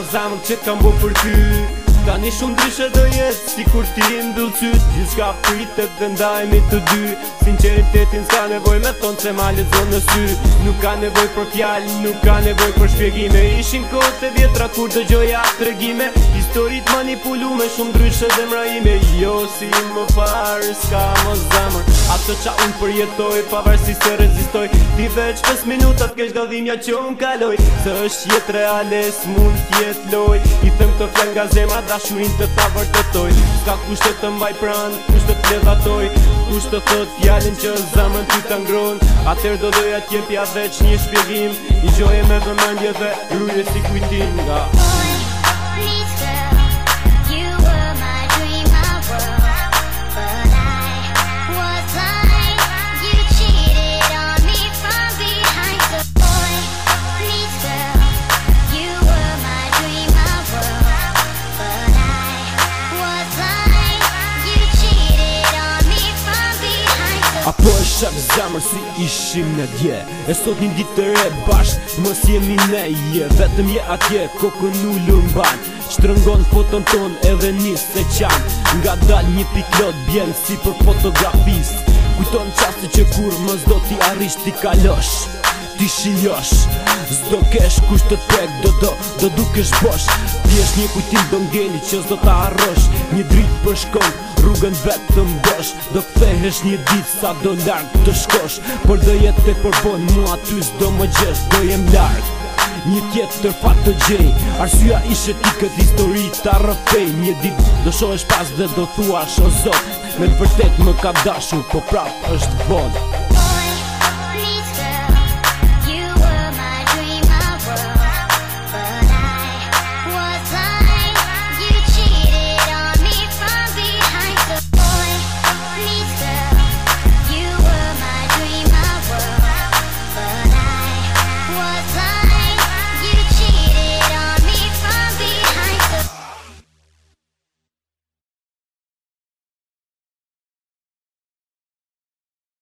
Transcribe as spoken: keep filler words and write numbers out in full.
zamën që kam bo për ty. Tani shumë ndryshe do jetë, si kur ti mbyll qyt. Gjithçka pritet dhe ndajmi të dy. Sinceritetin s'ka nevoj me thonë se ma lexon në sy. Nuk ka nevoj për fjallë, nuk ka nevoj për shpjegime. Ishin kohët e vjetra kur dëgjoja tregime, historit manipulume, shumë ndryshe zemra ime. Jo si më parë, s'ka më zamër ato qa unë përjetoj, pavarësisht se rezistoj. Ti veç pes minutat kesh godhimja që unë kaloj. Se është jetë reale, s'mund t'jet loj. I them të fjan nga zemra, dashurin të ta vërtetoj. S'ka kushte të mbaj pran, kushte të levatoj. Kushte thot fjallin që zamën ty të ngron. Atër do doja t'jepja veç një shpjegim. I gjoje me vëmendje dhe rruje si kujtim nga apo e shak zamër si ishim në dje. E sot një ditë të re bashk, mës jemi ne je. Vetëm je atje, kokën ullur mban. Shtrëngon foton ton edhe nis se qan. Nga dal një piklot bjen si për fotografis. Kujton qaste që kur mës do t'i arrish t'i kalosh, t'i shijosh. Zdo kesh kush të tek, do do, do dukesh bosh. T'jesh një kujtim do ngeli që s'do t'a arrosh. Një dritë për shkon, rrugën vetë të mbosh. Do kthehesh një ditë sa do larg të shkosh. Por do jetë te përbon, mua ty s'do më gjesh, do jem larg. Një tjetër fat të gjej, arsyeja ishe ti këtë histori ta rrëfej. Një ditë do shohesh pas dhe do thuash o zot, me të vërtet më ka dashur, po prap është vonë.